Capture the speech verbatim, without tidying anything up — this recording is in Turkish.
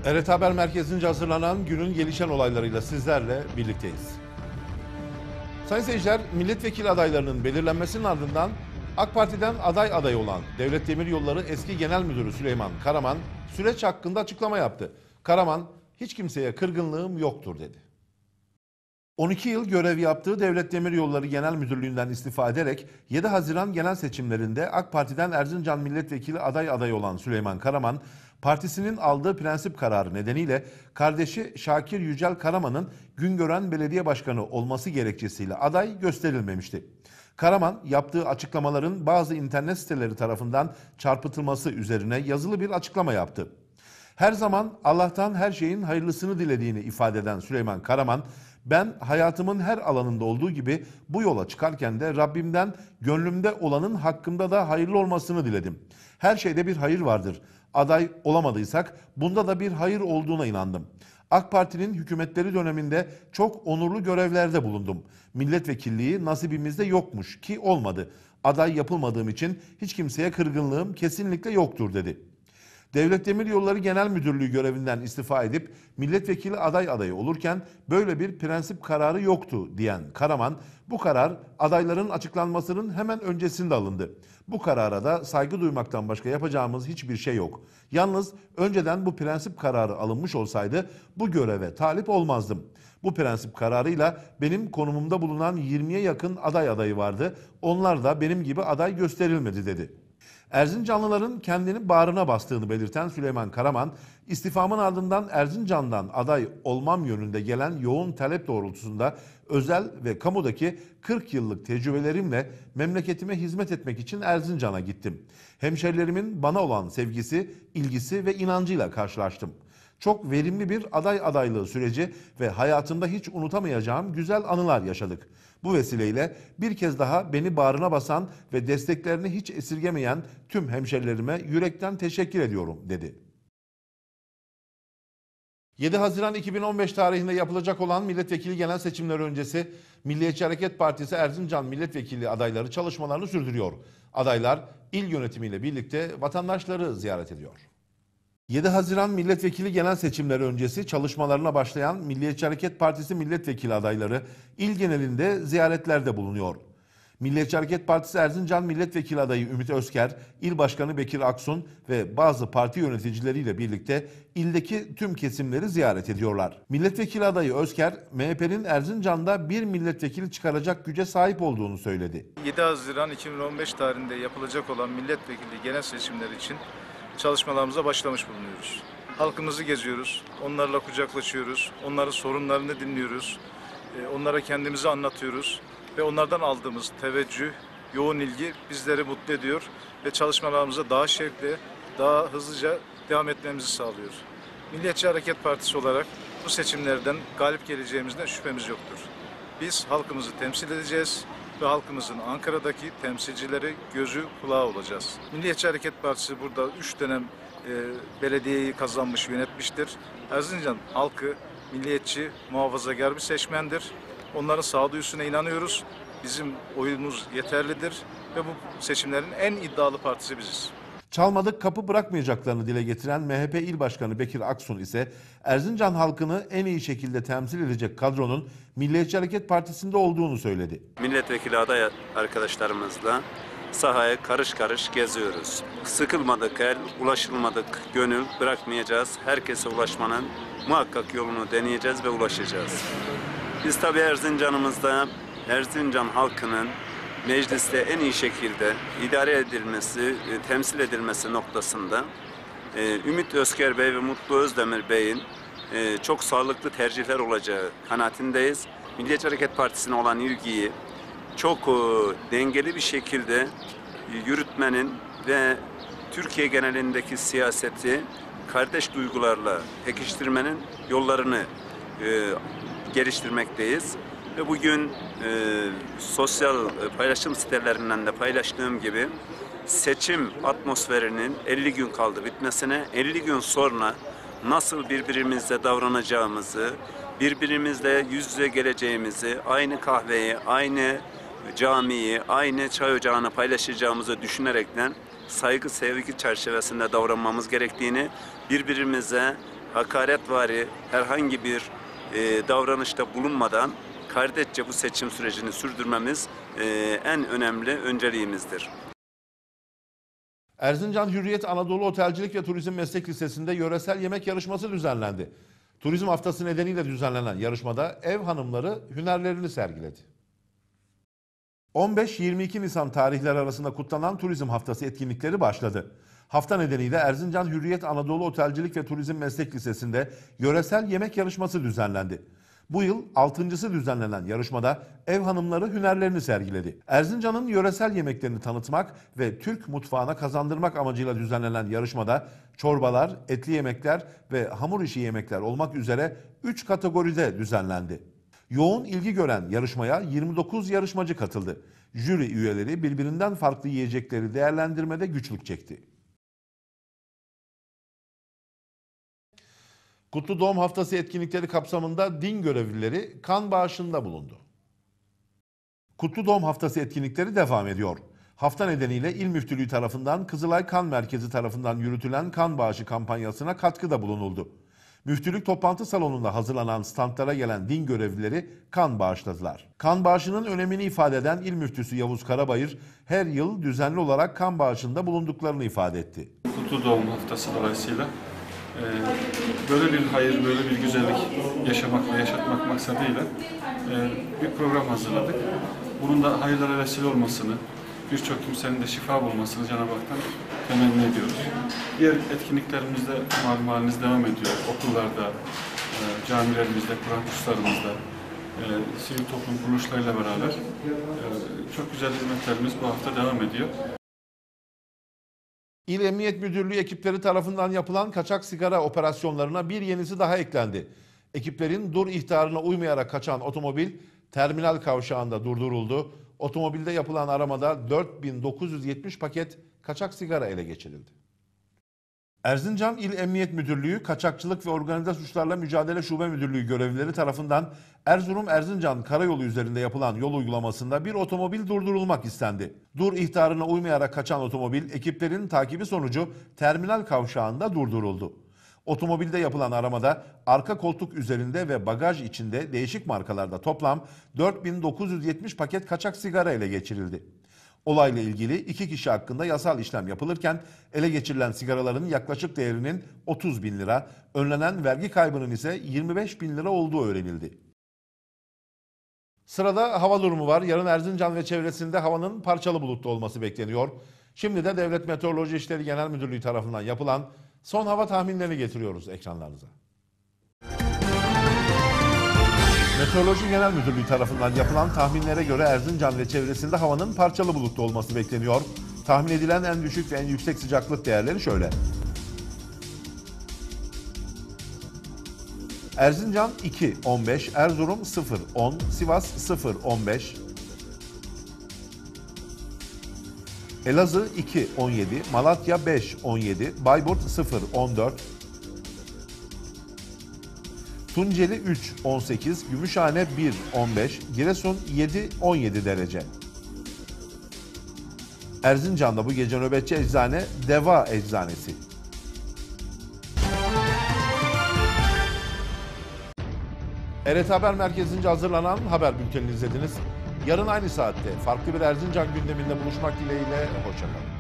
R T Haber Merkezi'nce hazırlanan günün gelişen olaylarıyla sizlerle birlikteyiz. Sayın seyirciler, milletvekili adaylarının belirlenmesinin ardından AK Parti'den aday adayı olan Devlet Demiryolları Eski Genel Müdürü Süleyman Karaman süreç hakkında açıklama yaptı. Karaman, hiç kimseye kırgınlığım yoktur dedi. on iki yıl görev yaptığı Devlet Demiryolları Genel Müdürlüğü'nden istifa ederek yedi Haziran genel seçimlerinde AK Parti'den Erzincan Milletvekili aday adayı olan Süleyman Karaman, partisinin aldığı prensip kararı nedeniyle kardeşi Şakir Yücel Karaman'ın Güngören Belediye Başkanı olması gerekçesiyle aday gösterilmemişti. Karaman yaptığı açıklamaların bazı internet siteleri tarafından çarpıtılması üzerine yazılı bir açıklama yaptı. Her zaman Allah'tan her şeyin hayırlısını dilediğini ifade eden Süleyman Karaman, ben hayatımın her alanında olduğu gibi bu yola çıkarken de Rabbimden gönlümde olanın hakkımda da hayırlı olmasını diledim. Her şeyde bir hayır vardır. Aday olamadıysak bunda da bir hayır olduğuna inandım. AK Parti'nin hükümetleri döneminde çok onurlu görevlerde bulundum. Milletvekilliği nasibimizde yokmuş ki olmadı. Aday yapılmadığım için hiç kimseye kırgınlığım kesinlikle yoktur dedi. Devlet Demiryolları Genel Müdürlüğü görevinden istifa edip milletvekili aday adayı olurken böyle bir prensip kararı yoktu diyen Karaman, bu karar adayların açıklanmasının hemen öncesinde alındı. Bu karara da saygı duymaktan başka yapacağımız hiçbir şey yok. Yalnız önceden bu prensip kararı alınmış olsaydı bu göreve talip olmazdım. Bu prensip kararıyla benim konumumda bulunan yirmiye yakın aday adayı vardı. Onlar da benim gibi aday gösterilmedi dedi. Erzincanlıların kendini bağrına bastığını belirten Süleyman Karaman, istifamın ardından Erzincan'dan aday olmam yönünde gelen yoğun talep doğrultusunda özel ve kamudaki kırk yıllık tecrübelerimle memleketime hizmet etmek için Erzincan'a gittim. Hemşerilerimin bana olan sevgisi, ilgisi ve inancıyla karşılaştım. Çok verimli bir aday adaylığı süreci ve hayatımda hiç unutamayacağım güzel anılar yaşadık. Bu vesileyle bir kez daha beni bağrına basan ve desteklerini hiç esirgemeyen tüm hemşerilerime yürekten teşekkür ediyorum dedi. yedi Haziran iki bin on beş tarihinde yapılacak olan milletvekili genel seçimleri öncesi Milliyetçi Hareket Partisi Erzincan milletvekili adayları çalışmalarını sürdürüyor. Adaylar il yönetimiyle birlikte vatandaşları ziyaret ediyor. yedi Haziran milletvekili genel seçimleri öncesi çalışmalarına başlayan Milliyetçi Hareket Partisi milletvekili adayları il genelinde ziyaretlerde bulunuyor. Milliyetçi Hareket Partisi Erzincan milletvekili adayı Ümit Özker, il başkanı Bekir Aksun ve bazı parti yöneticileriyle birlikte ildeki tüm kesimleri ziyaret ediyorlar. Milletvekili adayı Özker, M H P'nin Erzincan'da bir milletvekili çıkaracak güce sahip olduğunu söyledi. yedi Haziran iki bin on beş tarihinde yapılacak olan milletvekili genel seçimleri için çalışmalarımıza başlamış bulunuyoruz. Halkımızı geziyoruz, onlarla kucaklaşıyoruz, onların sorunlarını dinliyoruz, onlara kendimizi anlatıyoruz ve onlardan aldığımız teveccüh, yoğun ilgi bizleri mutlu ediyor ve çalışmalarımıza daha şevkle, daha hızlıca devam etmemizi sağlıyor. Milliyetçi Hareket Partisi olarak bu seçimlerden galip geleceğimizden şüphemiz yoktur. Biz halkımızı temsil edeceğiz ve halkımızın Ankara'daki temsilcileri, gözü, kulağı olacağız. Milliyetçi Hareket Partisi burada üç dönem e, belediyeyi kazanmış, yönetmiştir. Erzincan halkı milliyetçi, muhafazakar bir seçmendir. Onların sağduyusuna inanıyoruz. Bizim oyumuz yeterlidir ve bu seçimlerin en iddialı partisi biziz. Çalmadık kapı bırakmayacaklarını dile getiren M H P İl Başkanı Bekir Aksun ise Erzincan halkını en iyi şekilde temsil edecek kadronun Milliyetçi Hareket Partisi'nde olduğunu söyledi. Milletvekili aday arkadaşlarımızla sahaya karış karış geziyoruz. Sıkılmadık el, ulaşılmadık gönül bırakmayacağız. Herkese ulaşmanın muhakkak yolunu deneyeceğiz ve ulaşacağız. Biz tabii Erzincan'ımızda Erzincan halkının mecliste en iyi şekilde idare edilmesi, temsil edilmesi noktasında Ümit Özker Bey ve Mutlu Özdemir Bey'in çok sağlıklı tercihler olacağı kanaatindeyiz. Milliyetçi Hareket Partisi'ne olan ilgiyi çok dengeli bir şekilde yürütmenin ve Türkiye genelindeki siyaseti kardeş duygularla pekiştirmenin yollarını geliştirmekteyiz. Ve bugün e, sosyal paylaşım sitelerinden de paylaştığım gibi seçim atmosferinin elli gün kaldı bitmesine, elli gün sonra nasıl birbirimizle davranacağımızı, birbirimizle yüz yüze geleceğimizi, aynı kahveyi, aynı camiyi, aynı çay ocağını paylaşacağımızı düşünerekten saygı, sevgi çerçevesinde davranmamız gerektiğini, birbirimize hakaretvari herhangi bir e, davranışta bulunmadan kardeşçe bu seçim sürecini sürdürmemiz e, en önemli önceliğimizdir. Erzincan Hürriyet Anadolu Otelcilik ve Turizm Meslek Lisesi'nde yöresel yemek yarışması düzenlendi. Turizm Haftası nedeniyle düzenlenen yarışmada ev hanımları hünerlerini sergiledi. on beş yirmi iki Nisan tarihleri arasında kutlanan Turizm Haftası etkinlikleri başladı. Hafta nedeniyle Erzincan Hürriyet Anadolu Otelcilik ve Turizm Meslek Lisesi'nde yöresel yemek yarışması düzenlendi. Bu yıl altıncısı düzenlenen yarışmada ev hanımları hünerlerini sergiledi. Erzincan'ın yöresel yemeklerini tanıtmak ve Türk mutfağına kazandırmak amacıyla düzenlenen yarışmada çorbalar, etli yemekler ve hamur işi yemekler olmak üzere üç kategoride düzenlendi. Yoğun ilgi gören yarışmaya yirmi dokuz yarışmacı katıldı. Jüri üyeleri birbirinden farklı yiyecekleri değerlendirmede güçlük çekti. Kutlu Doğum Haftası etkinlikleri kapsamında din görevlileri kan bağışında bulundu. Kutlu Doğum Haftası etkinlikleri devam ediyor. Hafta nedeniyle İl Müftülüğü tarafından Kızılay Kan Merkezi tarafından yürütülen kan bağışı kampanyasına katkıda bulunuldu. Müftülük toplantı salonunda hazırlanan standlara gelen din görevlileri kan bağışladılar. Kan bağışının önemini ifade eden İl Müftüsü Yavuz Karabayır, her yıl düzenli olarak kan bağışında bulunduklarını ifade etti. Kutlu Doğum Haftası dolayısıyla böyle bir hayır, böyle bir güzellik yaşamak ve yaşatmak maksadıyla bir program hazırladık. Bunun da hayırlara vesile olmasını, birçok kimsenin de şifa bulmasını Cenab-ı Hak'tan temenni ediyoruz. Diğer etkinliklerimizde malum haliniz devam ediyor. Okullarda, camilerimizde, Kur'an kurslarımızda, sivil toplum kuruluşlarıyla beraber çok güzel hizmetlerimiz bu hafta devam ediyor. İl Emniyet Müdürlüğü ekipleri tarafından yapılan kaçak sigara operasyonlarına bir yenisi daha eklendi. Ekiplerin dur ihtarına uymayarak kaçan otomobil terminal kavşağında durduruldu. Otomobilde yapılan aramada dört bin dokuz yüz yetmiş paket kaçak sigara ele geçirildi. Erzincan İl Emniyet Müdürlüğü, Kaçakçılık ve Organize Suçlarla Mücadele Şube Müdürlüğü görevlileri tarafından Erzurum-Erzincan karayolu üzerinde yapılan yol uygulamasında bir otomobil durdurulmak istendi. Dur ihtarına uymayarak kaçan otomobil ekiplerin takibi sonucu terminal kavşağında durduruldu. Otomobilde yapılan aramada arka koltuk üzerinde ve bagaj içinde değişik markalarda toplam dört bin dokuz yüz yetmiş paket kaçak sigara ele geçirildi. Olayla ilgili iki kişi hakkında yasal işlem yapılırken ele geçirilen sigaraların yaklaşık değerinin otuz bin lira, önlenen vergi kaybının ise yirmi beş bin lira olduğu öğrenildi. Sırada hava durumu var. Yarın Erzincan ve çevresinde havanın parçalı bulutlu olması bekleniyor. Şimdi de Devlet Meteoroloji İşleri Genel Müdürlüğü tarafından yapılan son hava tahminlerini getiriyoruz ekranlarınıza. Meteoroloji Genel Müdürlüğü tarafından yapılan tahminlere göre Erzincan ve çevresinde havanın parçalı bulutlu olması bekleniyor. Tahmin edilen en düşük ve en yüksek sıcaklık değerleri şöyle. Erzincan iki on beş, Erzurum sıfır on, Sivas sıfır on beş, Elazığ iki on yedi, Malatya beş on yedi, Bayburt sıfır on dört, Tunceli üç on sekiz, Gümüşhane bir on beş, Giresun yedi on yedi derece. Erzincan'da bu gece nöbetçi eczane Deva Eczanesi. R T Haber Merkezi'nce hazırlanan haber bültenini izlediniz. Yarın aynı saatte farklı bir Erzincan gündeminde buluşmak dileğiyle hoşça kalın.